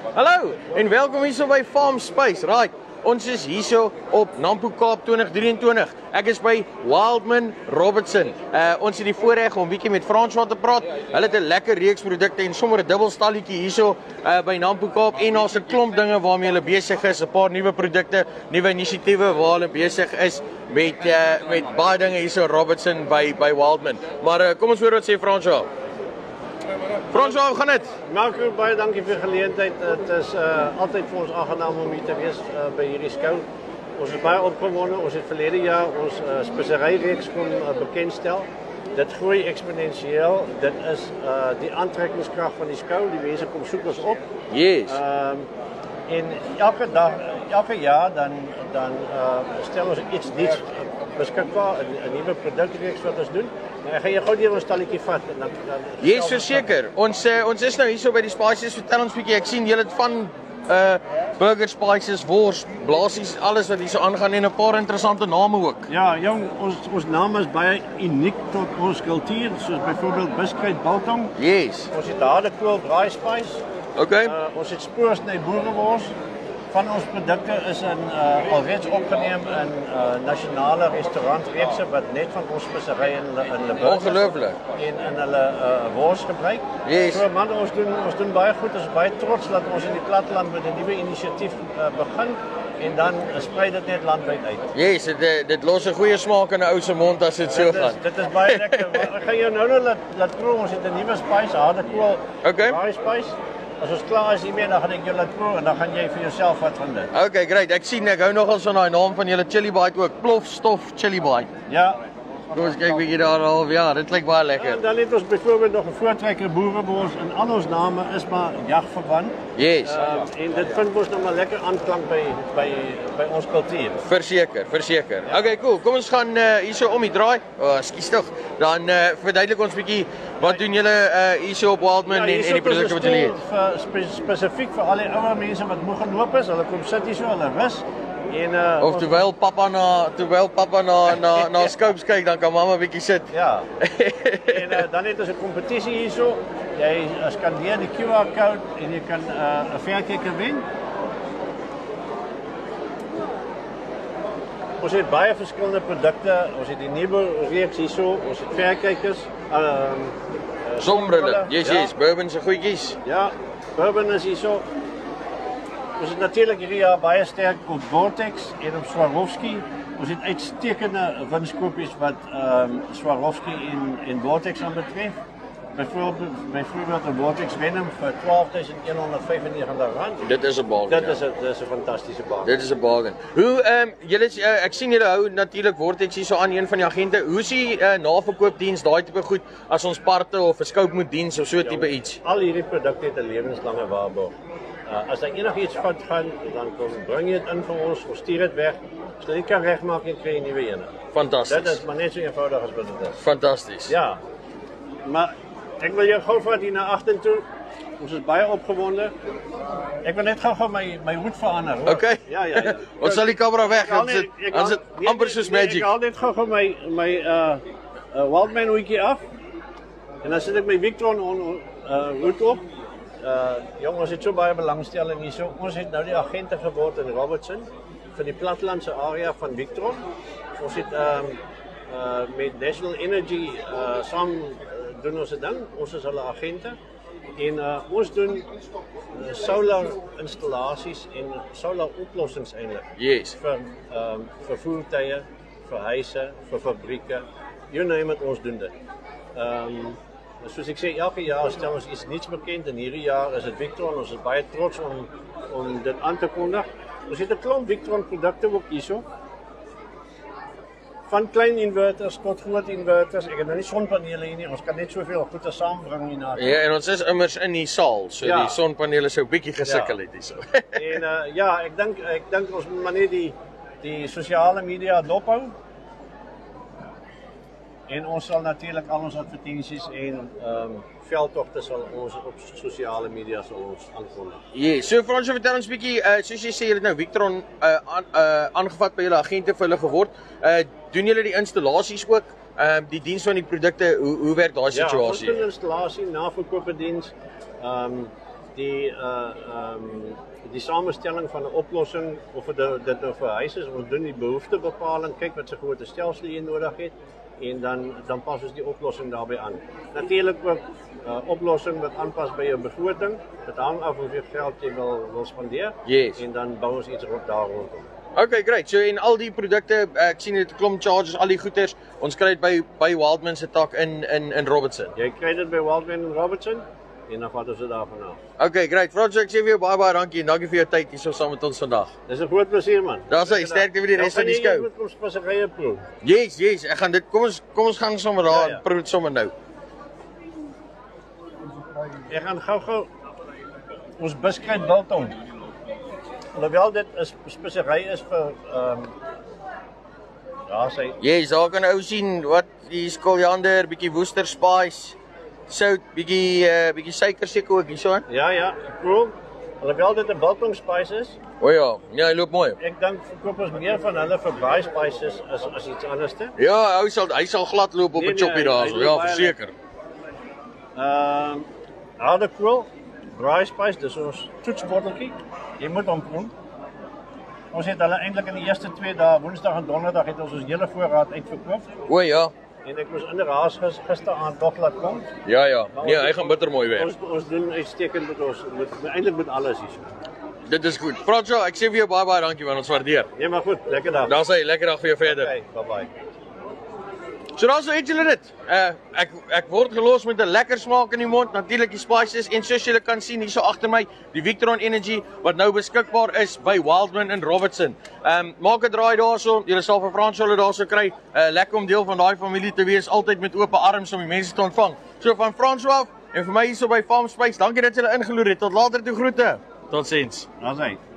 Hallo en welkom hier so by Farmspace. Right, ons is hier so op NAMPO Kaap 2023. Ek is by Wildman Robertson. Ons het die voorreg om 'n bietjie met François te praat. Hulle het 'n lekker reeks produkte en sommer 'n dubbelstalletjie hier so by NAMPO Kaap en daar's 'n klomp dinge waarmee hulle besig is, 'n paar nuwe produkte, nuwe inisiatiewe waar hulle besig is met baie dinge hier so Robertson by Wildman. Maar kom ons hoor wat sê François. François, hoe gaan dit? Marco, baie dankie vir die geleentheid. Het is altyd vir ons aangenaam om hier te wees by hierdie skou. Ons is baie opgewonde. Ons het verlede jaar ons Speserye reeks kon bekendstel. Dit groei eksponensieel. Dit is die aantrekkingskrag van die skou. Die mense kom soek ons op. Yes. En elke jaar dan stel ons iets nuuts beskikbaar, 'n nuwe produkreeks wat ons doen. Ek gaan jou gou deur ons stalletjie vat en dan yes, verseker. Ons is nou hier so by die Spices. Vertel ons bietjie. Ek sien julle het van burger spices, wors, blaasies, alles wat hier so aangaan en 'n paar interessante name ook. Ja, jong, ons name is baie uniek tot ons kultuur, soos byvoorbeeld Besoek biltong. Yes. Ons het hardekool braai spice. Okay. Ons het Speserye boerewors. Van ons produkte is alreeds opgeneem in nasionale restaurantreekse wat net van ons Speserye in hulle ongelooflik. En in hulle wors gebruik. Yes. So man, ons doen baie goed. Ons is baie trots dat ons in die platteland met 'n nuwe inisiatief begin en dan sprei dit net landwyd uit. Yes, dit los 'n goeie smaak in 'n ou se mond as dit so gaan. Dit is baie lekker. Ek gaan jou nou laat proe. Ons het 'n nuwe spice, hardekool. Okay. Braai spice. As ons klaar is hiermee, dan gaan ek jou laat proe en dan gaan jy vir jouself wat van dit. Okay, great. Ek sien ek hou nogal van daai naam van julle chili bite ook. Plofstof chili bite. Ja. Kom ons kyk bietjie daar al. Ja, dit klink baie lekker. En dan het ons byvoorbeeld nog 'n voortrekker boerewors en al ons name is maar jagverwant. Yes. En dit vind ons nou maar lekker aanklank by ons kultuur. Verseker. Okay, cool. Kom ons gaan hierso om die draai. Skus tog. Dan verduidelik ons bietjie wat doen julle hierso op Wildman en die produkte wat julle het. Spesifiek vir al die ouer mense wat moeg geloop is, hulle kom sit hierso, hulle rus. En terwyl papa na scopes kyk, dan kan mamma bietjie sit. Ja. En dan het ons 'n kompetisie hierso. Jy skandeer die QR-code en jy kan 'n verkyker wen. Ons het baie verskillende produkte. Ons het die nuwe reeks hierso. Ons het verkykers, sonbrille. Yes, bourbon se goedjies. Ja, bourbon is hierso. Ons het natuurlik hierdie jaar baie sterk op Vortex en op Swarovski. Ons het uitstekende winskoopies wat Swarovski en Vortex aanbetref. Byvoorbeeld 'n Vortex Venom vir R12.195. Dit is 'n bargain. Dit is 'n fantastiese bargain. Dit is 'n bargain. Hoe ek sien julle hou natuurlik Vortex hier so aan een van die agente. Hoe is die naverkoopdiens daai tipe goed as ons parte of 'n scope moet diens of so tipe iets? Al hierdie produkte het 'n lewenslange waarborg. As daar enigiets fout gaan, dan bring jy dit in vir ons, ons stuur dit weg. As jy kan regmaak en kry 'n nuwe een. Fantasties. Dit is maar net so eenvoudig as wat dit is. Fantasties. Ja. Maar ek wil jou gou vat hier na agter toe. Ons is baie opgewonde. Ek wil net gou my hoed verander, hoor. Okay. Ja. Ons sal die kamera weg dan sit. Dan sit amper soos magic. Ek haal net gou my Wildman hoedjie af. En dan sit ek my Victron hoed op. Jong, ons het so baie belangstelling hierso. Ons het nou die agente geword in Robertson vir die plattelandse area van Victron. Ons het met National Energy saam doen ons 'n ding. Ons is hulle agente en ons doen solar installasies en solar oplossings eintlik. Yes. Vir voertuie, vir huise, vir fabrieke. You name it, ons doen dit. Soos ek sê, elke jaar stel ons iets niets bekend en hierdie jaar is dit Victron. Ons is baie trots om dit aan te kondig. Ons het 'n klomp Victron produkte ook hierso. Van klein inverters tot groot inverters. Ek het nou nie sonpanele hier nie. Ons kan net soveel goede saambring hierna. Ja, en ons is immers in die saal, so ja. Die sonpanele sou bietjie gesukkel het hierso. En ja, ek dink ons moet maar net die sosiale media dophou. En ons sal natuurlik al ons advertensies en veldtogte sal ons op sosiale media sal ons aankondig. Ja, so Fransjo, vertel ons bietjie, soos jy sê, jy het nou Victron aangevat by julle agente vir hulle geword. Doen julle die installasies ook? Die diens van die produkte, hoe werk daai situasie? Ja, ons doen installasie, naverkoopediens. die samenstelling van 'n oplossing of dit nou vir huis is, ons doen die behoeftebepaling, kyk wat se grootte stelsel jy nodig het en dan pas ons die oplossing daarbey aan. Natuurlik ook oplossing wat aanpas by jou begroting. Dit hang af hoeveel geld jy wil spandeer. Yes. En dan bou ons iets daar rondom. Okay, great. So en al die produkte, ek sien dit klomp charges, al die goeders, ons kry dit by Wildman se tak in Robertson. Jy kry dit by Wildman Robertson en dan vat ons dit daarvan af. Okay, great. Franco, ek sê vir jou baie dankie en dankie vir jou tyd hier so saam met ons vandag. Dis 'n groot plesier man. Daar's hy, sterkte vir die res van die skou. Jy moet kom Speserye proe. Yes, ek gaan dit kom ons gaan sommer daar Ja. proe sommer nou. Ek gaan gou ons biskruit biltong. Alhoewel dit 'n speserye is vir ja, sy Yes, daar kan ou sien wat die koriander, bietjie Worcester spice, sout, bietjie suiker seker ook hierso. Ja, cool. Alhoewel dit 'n biltong spice is. O ja, hy loop mooi. Ek dink verkoop ons meer van hulle vir braai spices as iets anderste. Ja, hy sal glad loop op 'n choppie daar so, ja, verseker. Harde kool, braai spice, dis ons toetsbotteltjie. Jy moet hom proe. Ons het hulle eintlik in die eerste 2 dae, Woensdag en Donderdag het ons hele voorraad uitverkoop. O ja. En ek moes in die raas gisteraand nog laat kom. Ja. Nee, hy gaan bitter mooi wees. Ons doen uitstekend met ons eintlik met alles hier. Dit is goed. Franco, ek sê vir jou baie dankie man, ons waardeer. Nee, maar goed, lekker dag. Daar's hy, lekker dag vir jou verder. Okay, bye. So daarso het julle dit. Ek word gelos met 'n lekker smaak in die mond, natuurlik die spices en soos julle kan sien hierso agter my, die Victron Energy wat nou beskikbaar is by Wildman in Robertson. Maak 'n draai daarso, julle sal vir Frans hulle daarso kry. Lekker om deel van daai familie te wees, altyd met oop arms om die mense te ontvang. So van Frans af en vir my hierso by Farmspace, dankie dat julle ingeloer het. Tot later toe groete. Totsiens. Daar's hy.